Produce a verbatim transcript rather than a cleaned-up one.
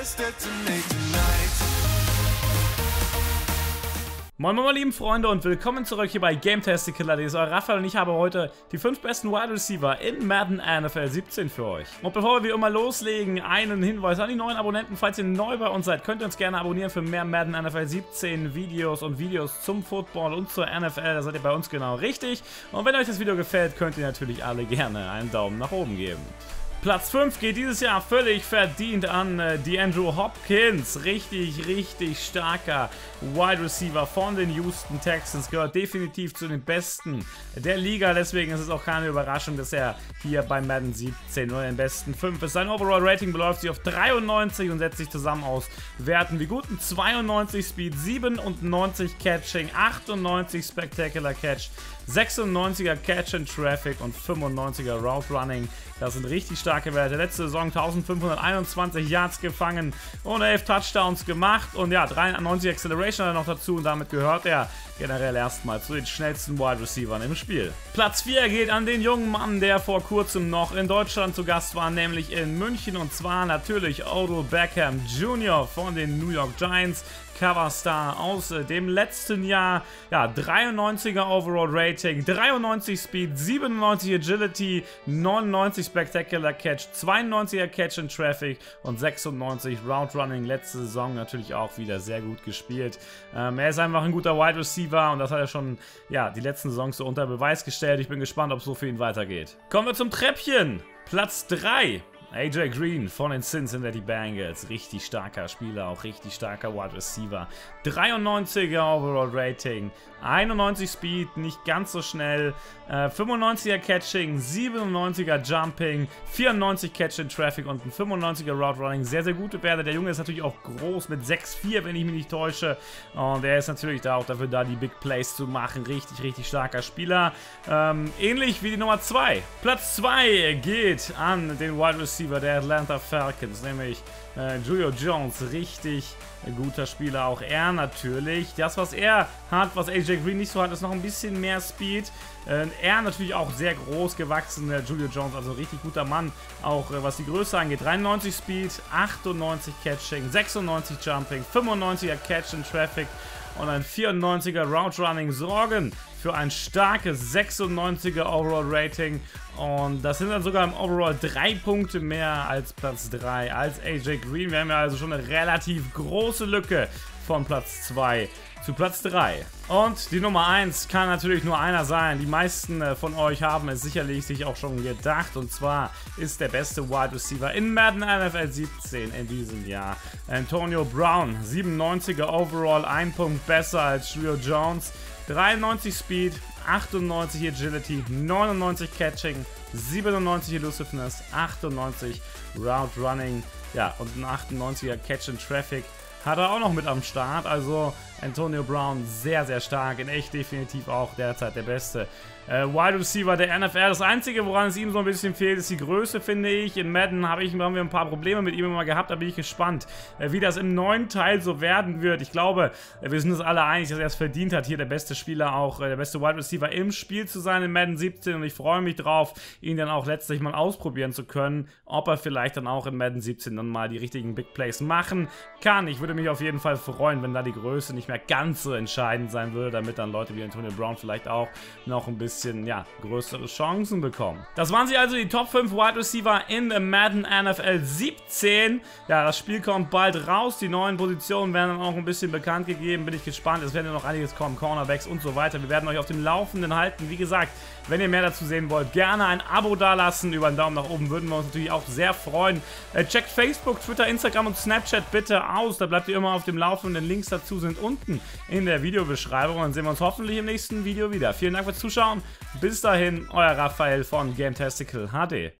best that to make tonight. Moin moin meine lieben Freunde und willkommen zurück hier bei Gametastical. Das ist euer Raphael und ich habe heute die fünf besten Wide Receiver in Madden N F L siebzehn für euch. Und bevor wir wie immer loslegen, einen Hinweis an die neuen Abonnenten. Falls ihr neu bei uns seid, könnt ihr uns gerne abonnieren für mehr Madden N F L siebzehn Videos und Videos zum Football und zur N F L. Da seid ihr bei uns genau richtig. Und wenn euch das Video gefällt, könnt ihr natürlich alle gerne einen Daumen nach oben geben. Platz fünf geht dieses Jahr völlig verdient an äh, DeAndre Hopkins. Richtig, richtig starker Wide Receiver von den Houston Texans. Gehört definitiv zu den besten der Liga. Deswegen ist es auch keine Überraschung, dass er hier bei Madden siebzehn nur den besten fünf ist. Sein Overall Rating beläuft sich auf dreiundneunzig und setzt sich zusammen aus Werten wie guten zweiundneunzig Speed, siebenundneunzig Catching, achtundneunzig Spectacular Catch, sechsundneunziger Catch and Traffic und fünfundneunziger Route Running. Das sind richtig starke Werte. Letzte Saison eintausendfünfhunderteinundzwanzig Yards gefangen und elf Touchdowns gemacht. Und ja, dreiundneunzig Acceleration noch dazu. Und damit gehört er generell erstmal zu den schnellsten Wide Receivern im Spiel. Platz vier geht an den jungen Mann, der vor kurzem noch in Deutschland zu Gast war, nämlich in München. Und zwar natürlich Odell Beckham Junior von den New York Giants. Coverstar aus äh, dem letzten Jahr. Ja, dreiundneunziger Overall Rating, dreiundneunzig Speed, siebenundneunzig Agility, neunundneunzig Spectacular Catch, zweiundneunziger Catch and Traffic und sechsundneunzig Route Running. Letzte Saison natürlich auch wieder sehr gut gespielt. Ähm, er ist einfach ein guter Wide Receiver und das hat er schon ja, die letzten Saisons so unter Beweis gestellt. Ich bin gespannt, ob es so für ihn weitergeht. Kommen wir zum Treppchen. Platz drei. A J Green von den Cincinnati Bengals, richtig starker Spieler, auch richtig starker Wide Receiver. dreiundneunziger Overall Rating, einundneunzig Speed, nicht ganz so schnell, äh, fünfundneunziger Catching, siebenundneunziger Jumping, vierundneunzig Catch and Traffic und ein fünfundneunziger Route Running. Sehr, sehr gute Werte. Der Junge ist natürlich auch groß mit sechs vier, wenn ich mich nicht täusche. Und er ist natürlich da auch dafür da, die Big Plays zu machen. Richtig, richtig starker Spieler. Ähm, ähnlich wie die Nummer zwei. Platz zwei geht an den Wide Receiver der Atlanta Falcons, nämlich äh, Julio Jones, richtig äh, guter Spieler, auch er natürlich. Das, was er hat, was A J Green nicht so hat, ist noch ein bisschen mehr Speed. Äh, er natürlich auch sehr groß gewachsen, der Julio Jones, also richtig guter Mann, auch äh, was die Größe angeht. dreiundneunzig Speed, achtundneunzig Catching, sechsundneunzig Jumping, fünfundneunziger Catch and Traffic und ein vierundneunziger Route Running sorgen für ein starkes sechsundneunziger Overall Rating. Und das sind dann sogar im Overall drei Punkte mehr als Platz drei, als A J Green. Wir haben ja also schon eine relativ große Lücke von Platz zwei zu Platz drei. Und die Nummer eins kann natürlich nur einer sein. Die meisten äh, von euch haben es sicherlich sich auch schon gedacht. Und zwar ist der beste Wide Receiver in Madden N F L siebzehn in diesem Jahr Antonio Brown. siebenundneunziger Overall, ein Punkt besser als Julio Jones. dreiundneunzig Speed, achtundneunzig Agility, neunundneunzig Catching, siebenundneunzig Elusiveness, achtundneunzig Route Running, ja, und ein achtundneunziger Catch and Traffic hat er auch noch mit am Start. Also Antonio Brown sehr, sehr stark. In echt definitiv auch derzeit der beste äh, Wide Receiver der N F L. Das Einzige, woran es ihm so ein bisschen fehlt, ist die Größe, finde ich. In Madden habe ich, haben wir ein paar Probleme mit ihm immer gehabt. Da bin ich gespannt, äh, wie das im neuen Teil so werden wird. Ich glaube, äh, wir sind uns alle einig, dass er es verdient hat, hier der beste Spieler, auch äh, der beste Wide Receiver im Spiel zu sein in Madden siebzehn. Und ich freue mich drauf, ihn dann auch letztlich mal ausprobieren zu können, ob er vielleicht dann auch in Madden siebzehn dann mal die richtigen Big Plays machen kann. Ich würde mich auf jeden Fall freuen, wenn da die Größe nicht mehr ganz so entscheidend sein würde, damit dann Leute wie Antonio Brown vielleicht auch noch ein bisschen, ja, größere Chancen bekommen. Das waren sie also, die Top fünf Wide Receiver in Madden N F L siebzehn. Ja, das Spiel kommt bald raus, die neuen Positionen werden dann auch ein bisschen bekannt gegeben, bin ich gespannt, es werden ja noch einiges kommen, Cornerbacks und so weiter. Wir werden euch auf dem Laufenden halten. Wie gesagt, wenn ihr mehr dazu sehen wollt, gerne ein Abo dalassen, über einen Daumen nach oben würden wir uns natürlich auch sehr freuen. Äh, checkt Facebook, Twitter, Instagram und Snapchat bitte aus, da bleibt ihr immer auf dem Laufenden. Links dazu sind unten in der Videobeschreibung. Dann sehen wir uns hoffentlich im nächsten Video wieder. Vielen Dank fürs Zuschauen. Bis dahin, euer Raphael von Gametastical H D.